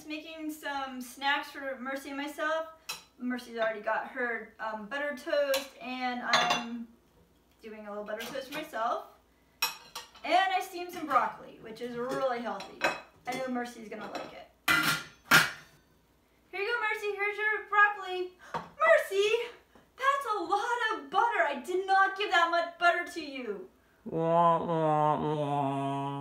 making some snacks for Mercy and myself. Mercy's already got her butter toast, and I'm doing a little butter toast for myself. And I steamed some broccoli, which is really healthy. I know Mercy's gonna like it. Here you go, Mercy, here's your broccoli. Mercy, that's a lot of butter. I did not give that much butter to you.